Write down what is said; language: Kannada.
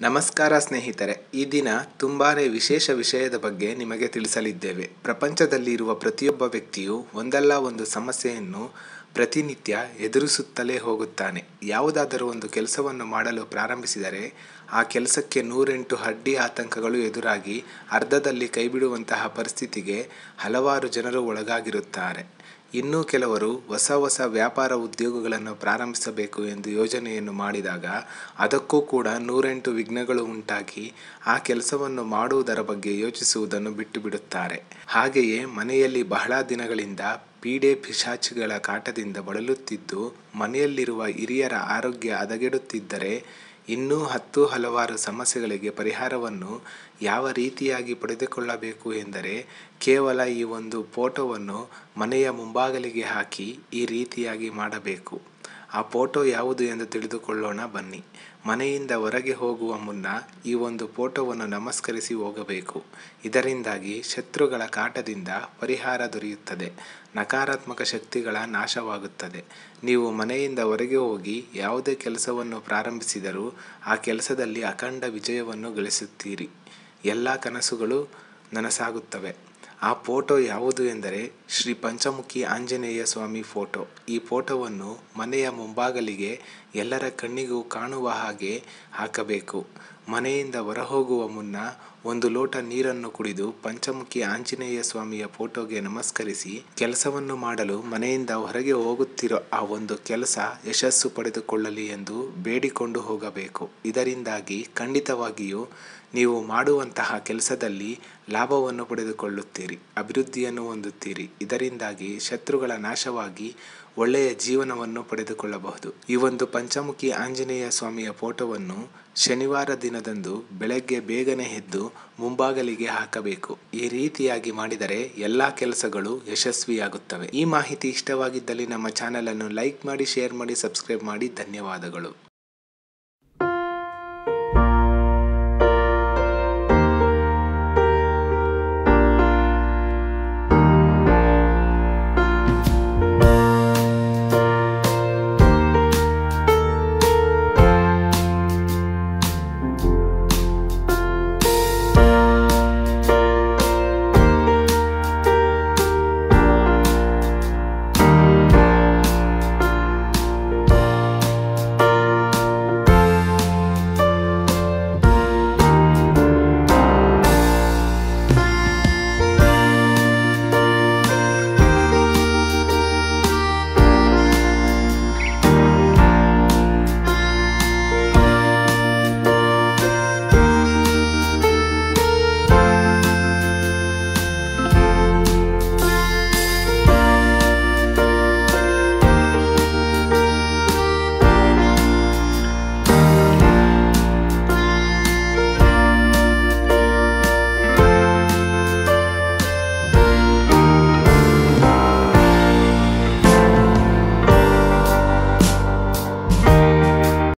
ನಮಸ್ಕಾರ ಸ್ನೇಹಿತರೆ, ಈ ದಿನ ತುಂಬಾನೇ ವಿಶೇಷ ವಿಷಯದ ಬಗ್ಗೆ ನಿಮಗೆ ತಿಳಿಸಲಿದ್ದೇವೆ. ಪ್ರಪಂಚದಲ್ಲಿರುವ ಪ್ರತಿಯೊಬ್ಬ ವ್ಯಕ್ತಿಯು ಒಂದಲ್ಲ ಒಂದು ಸಮಸ್ಯೆಯನ್ನು ಪ್ರತಿನಿತ್ಯ ಎದುರಿಸುತ್ತಲೇ ಹೋಗುತ್ತಾನೆ. ಯಾವುದಾದರೂ ಒಂದು ಕೆಲಸವನ್ನು ಮಾಡಲು ಪ್ರಾರಂಭಿಸಿದರೆ ಆ ಕೆಲಸಕ್ಕೆ 108 ಅಡ್ಡಿ ಆತಂಕಗಳು ಎದುರಾಗಿ ಅರ್ಧದಲ್ಲಿ ಕೈಬಿಡುವಂತಹ ಪರಿಸ್ಥಿತಿಗೆ ಹಲವಾರು ಜನರು ಒಳಗಾಗಿರುತ್ತಾರೆ. ಇನ್ನೂ ಕೆಲವರು ಹೊಸ ವ್ಯಾಪಾರ ಉದ್ಯೋಗಗಳನ್ನು ಪ್ರಾರಂಭಿಸಬೇಕು ಎಂದು ಯೋಜನೆಯನ್ನು ಮಾಡಿದಾಗ ಅದಕ್ಕೂ ಕೂಡ 108 ವಿಘ್ನಗಳು ಉಂಟಾಗಿ ಆ ಕೆಲಸವನ್ನು ಮಾಡುವುದರ ಬಗ್ಗೆ ಯೋಚಿಸುವುದನ್ನು ಬಿಟ್ಟು ಬಿಡುತ್ತಾರೆ. ಹಾಗೆಯೇ ಮನೆಯಲ್ಲಿ ಬಹಳ ದಿನಗಳಿಂದ ಪೀಡೆ ಪಿಶಾಚಿಗಳ ಕಾಟದಿಂದ ಬಳಲುತ್ತಿದ್ದು ಮನೆಯಲ್ಲಿರುವ ಹಿರಿಯರ ಆರೋಗ್ಯ ಹದಗೆಡುತ್ತಿದ್ದರೆ ಇನ್ನೂ ಹಲವಾರು ಸಮಸ್ಯೆಗಳಿಗೆ ಪರಿಹಾರವನ್ನು ಯಾವ ರೀತಿಯಾಗಿ ಪಡೆದುಕೊಳ್ಳಬೇಕು ಎಂದರೆ ಕೇವಲ ಈ ಒಂದು ಫೋಟೋವನ್ನು ಮನೆಯ ಮುಂಭಾಗಲಿಗೆ ಹಾಕಿ ಈ ರೀತಿಯಾಗಿ ಮಾಡಬೇಕು. ಆ ಫೋಟೋ ಯಾವುದು ಎಂದು ತಿಳಿದುಕೊಳ್ಳೋಣ ಬನ್ನಿ. ಮನೆಯಿಂದ ಹೊರಗೆ ಹೋಗುವ ಮುನ್ನ ಈ ಒಂದು ಫೋಟೋವನ್ನು ನಮಸ್ಕರಿಸಿ ಹೋಗಬೇಕು. ಇದರಿಂದಾಗಿ ಶತ್ರುಗಳ ಕಾಟದಿಂದ ಪರಿಹಾರ ದೊರೆಯುತ್ತದೆ, ನಕಾರಾತ್ಮಕ ಶಕ್ತಿಗಳ ನಾಶವಾಗುತ್ತದೆ. ನೀವು ಮನೆಯಿಂದ ಹೊರಗೆ ಹೋಗಿ ಯಾವುದೇ ಕೆಲಸವನ್ನು ಪ್ರಾರಂಭಿಸಿದರೂ ಆ ಕೆಲಸದಲ್ಲಿ ಅಖಂಡ ವಿಜಯವನ್ನು ಗಳಿಸುತ್ತೀರಿ. ಎಲ್ಲ ಕನಸುಗಳು ನನಸಾಗುತ್ತವೆ. ಆ ಫೋಟೋ ಯಾವುದು ಎಂದರೆ ಶ್ರೀ ಪಂಚಮುಖಿ ಆಂಜನೇಯ ಸ್ವಾಮಿ ಫೋಟೋ. ಈ ಫೋಟೋವನ್ನು ಮನೆಯ ಮುಂಭಾಗಲಿಗೆ ಎಲ್ಲರ ಕಣ್ಣಿಗೂ ಕಾಣುವ ಹಾಗೆ ಹಾಕಬೇಕು. ಮನೆಯಿಂದ ಹೊರಹೋಗುವ ಮುನ್ನ 1 ಲೋಟ ನೀರನ್ನು ಕುಡಿದು ಪಂಚಮುಖಿ ಆಂಜನೇಯ ಸ್ವಾಮಿಯ ಫೋಟೋಗೆ ನಮಸ್ಕರಿಸಿ ಕೆಲಸವನ್ನು ಮಾಡಲು ಮನೆಯಿಂದ ಹೊರಗೆ ಹೋಗುತ್ತಿರೋ ಆ ಒಂದು ಕೆಲಸ ಯಶಸ್ಸು ಪಡೆದುಕೊಳ್ಳಲಿ ಎಂದು ಬೇಡಿಕೊಂಡು ಹೋಗಬೇಕು. ಇದರಿಂದಾಗಿ ಖಂಡಿತವಾಗಿಯೂ ನೀವು ಮಾಡುವಂತಹ ಕೆಲಸದಲ್ಲಿ ಲಾಭವನ್ನು ಪಡೆದುಕೊಳ್ಳುತ್ತೀರಿ, ಅಭಿವೃದ್ಧಿಯನ್ನು ಹೊಂದುತ್ತೀರಿ. ಇದರಿಂದಾಗಿ ಶತ್ರುಗಳ ನಾಶವಾಗಿ ಒಳ್ಳೆಯ ಜೀವನವನ್ನು ಪಡೆದುಕೊಳ್ಳಬಹುದು. ಈ ಒಂದು ಪಂಚಮುಖಿ ಆಂಜನೇಯ ಸ್ವಾಮಿಯ ಫೋಟೋವನ್ನು ಶನಿವಾರ ದಿನದಂದು ಬೆಳಗ್ಗೆ ಬೇಗನೆ ಎದ್ದು ಮುಂಭಾಗಲಿಗೆ ಹಾಕಬೇಕು. ಈ ರೀತಿಯಾಗಿ ಮಾಡಿದರೆ ಎಲ್ಲ ಕೆಲಸಗಳು ಯಶಸ್ವಿಯಾಗುತ್ತವೆ. ಈ ಮಾಹಿತಿ ಇಷ್ಟವಾಗಿದ್ದಲ್ಲಿ ನಮ್ಮ ಚಾನೆಲ್ ಅನ್ನು ಲೈಕ್ ಮಾಡಿ, ಶೇರ್ ಮಾಡಿ, ಸಬ್ಸ್ಕ್ರೈಬ್ ಮಾಡಿ. ಧನ್ಯವಾದಗಳು.